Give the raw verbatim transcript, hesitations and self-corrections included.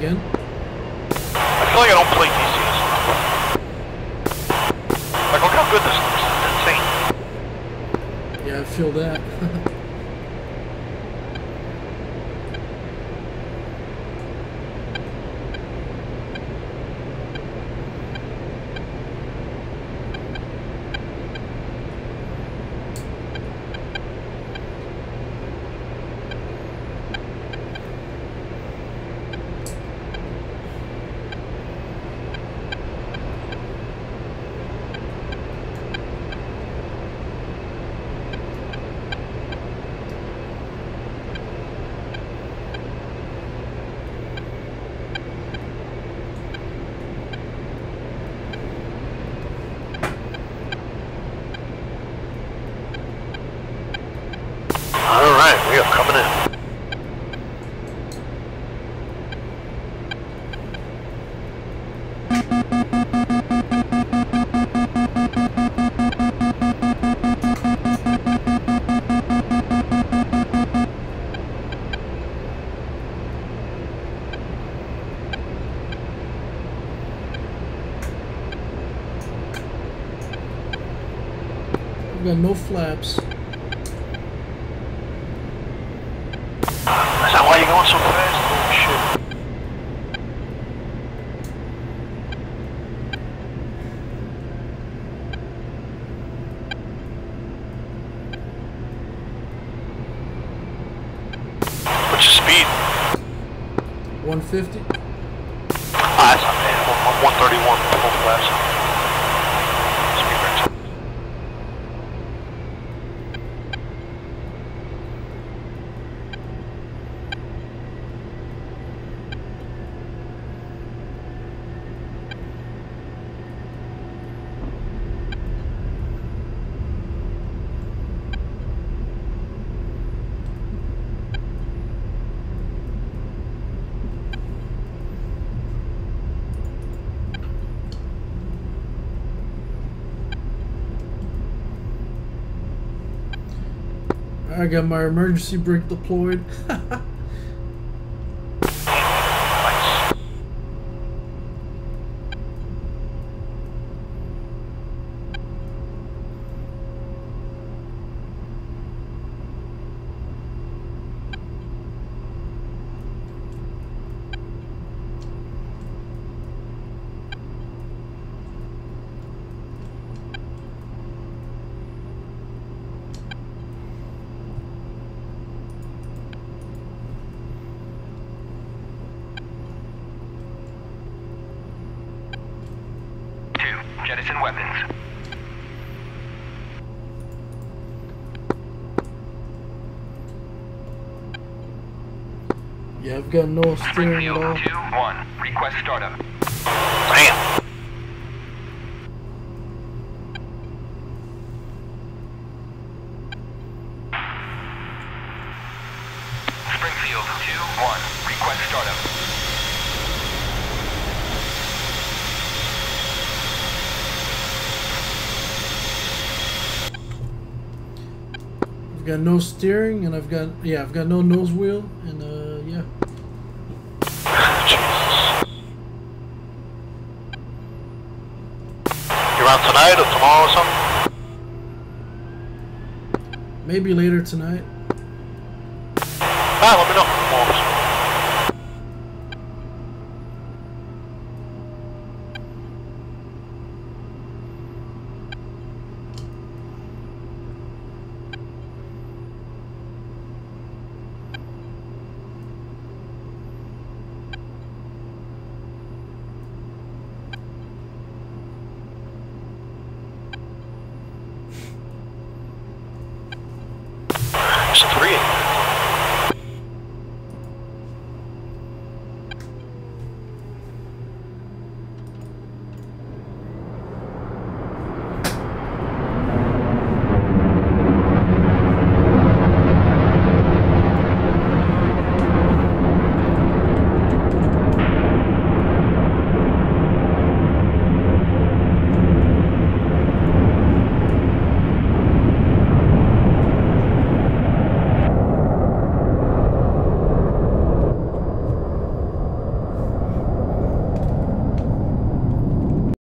again? I feel like I don't play D C S enough. Like, look how good this looks. It's insane. Yeah, I feel that. Alright, we are coming in. I've got no flaps. Is that why you're going so fast? Oh shit. What's your speed? one fifty? Ah, that's not bad. one thirty-one, full flaps. Speed right. I got my emergency brake deployed. Jettison weapons. Yeah, I've got no steering at all. two one, request startup. Damn. Springfield two one, request startup. I've got no steering, and I've got yeah, I've got no nose wheel, and uh, yeah. Jesus. You around tonight or tomorrow or something? Maybe later tonight. Ah, let me know.